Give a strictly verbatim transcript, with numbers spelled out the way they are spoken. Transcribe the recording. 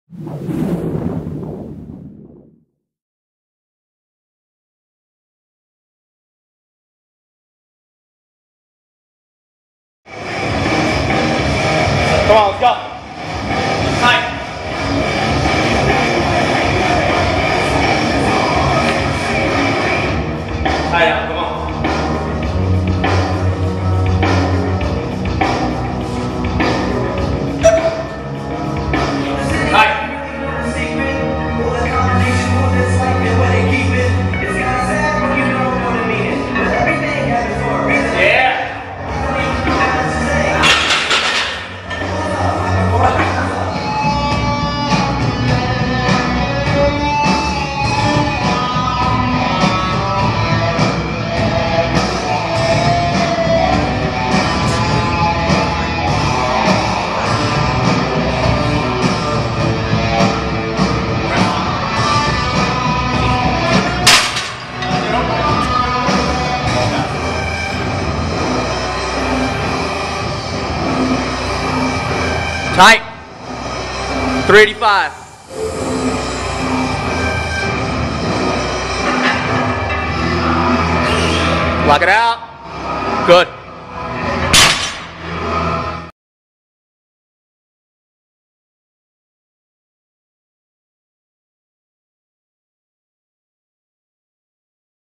Come on, let's go. Tight. Tight out, come on. Tight. three eighty-five. Lock it out. Good.